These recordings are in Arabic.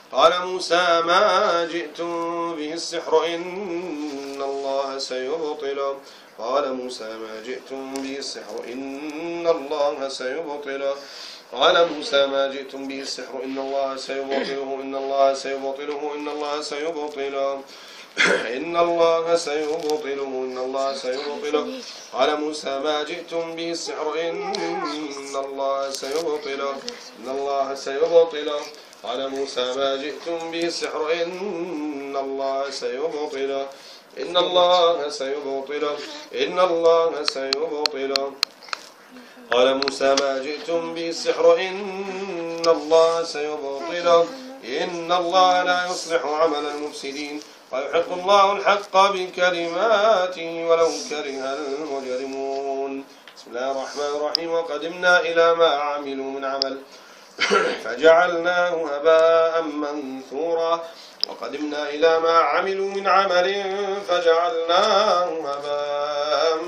قال موسى ما جئتم به السحر إن الله سيبطله. قال موسى ما جئتم به السحر إن الله سيبطله. قال موسى ما جئتم به السحر إن الله سيبطله إن الله سيبطله إن الله سيبطله إن الله سيبطله إن الله سيبطله. قال موسى ما جئتم به السحر إن الله سيبطله إن الله سيبطله. قال موسى ما جئتم به السحر إن الله سيبطله إن الله سيبطله إن الله سيبطله. قال موسى ما جئتم به السحر إن الله سيبطله إن الله لا يصلح عمل المفسدين ويحق الله الحق بكلماته ولو كره المجرمون. بسم الله الرحمن الرحيم. وقدمنا إلى ما عملوا من عمل فجعلناه هباء منثورا. وقدمنا إلى ما عملوا من عمل فجعلناه هباء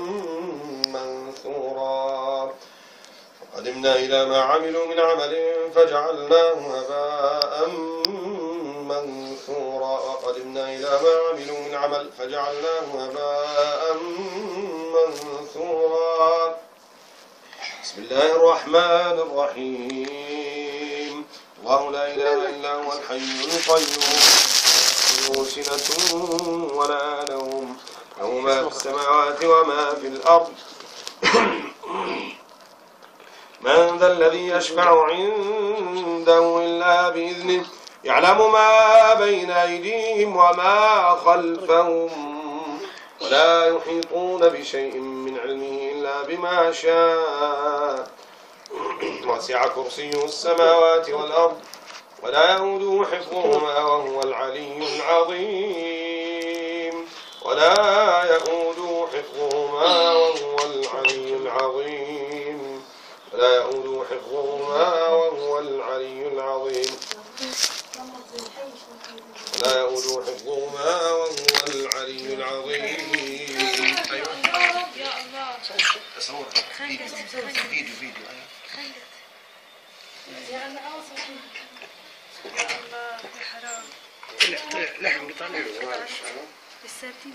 منثورا. وقدمنا إلى ما عملوا من عمل فجعلناه هباء منثورا. وقدمنا إلى ما عملوا من عمل فجعلناه هباء منثورا. بسم الله الرحمن الرحيم. الله لا إله إلا هو الحي القيوم لا سنة ولا نوم له ما في السماوات وما في الأرض. من ذا الذي يشفع عنده إلا بإذنه يعلم ما بين أيديهم وما خلفهم ولا يحيطون بشيء من علمه إلا بما شاء وسع كرسيه السماوات والأرض ولا يؤوده حفظهما وهو العلي العظيم ولا يؤوده حفظهما وهو العلي العظيم ولا يؤوده حفظهما وهو العلي العظيم ولا يؤوده حفظهما وهو العلي العظيم. أيوة أصور فيديو يا الله يا حرام لحم بطلع بالساتين